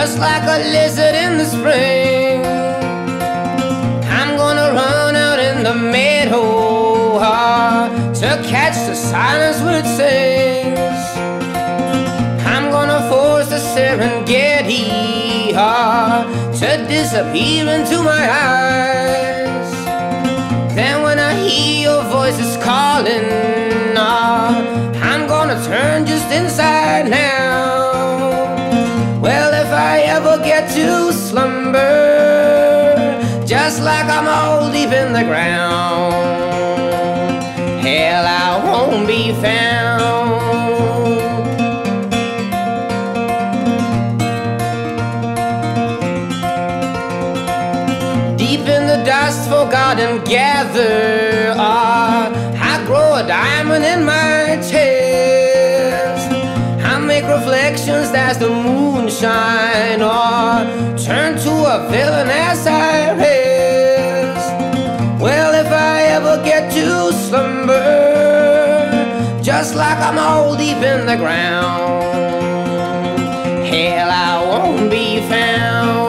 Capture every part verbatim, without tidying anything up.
just like a lizard in the spring. I'm gonna run out in the meadow uh, to catch the silence when it sings. I'm gonna force the Serengeti uh, to disappear into my eyes. Then when I hear your voices calling, uh, I'm gonna turn just inside now. Well, if I ever get to slumber, just like I'm all deep in the ground, hell, I won't be found. Deep in the dust, forgotten, gather, uh, I grow a diamond in my chest. I make reflections as the moon shine, or turn to a villain as I rest. Well, if I ever get to slumber, just like I'm all deep in the ground, hell, I won't be found.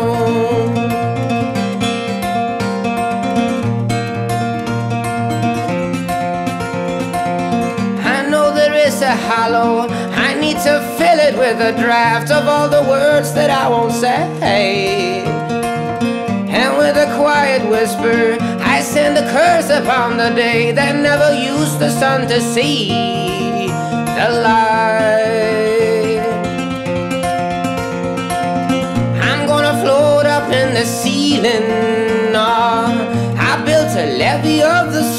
A hollow, I need to fill it with a draft of all the words that I won't say. And with a quiet whisper, I send a curse upon the day that never used the sun to see the light. I'm gonna float up in the ceiling. Oh, I built a levee of the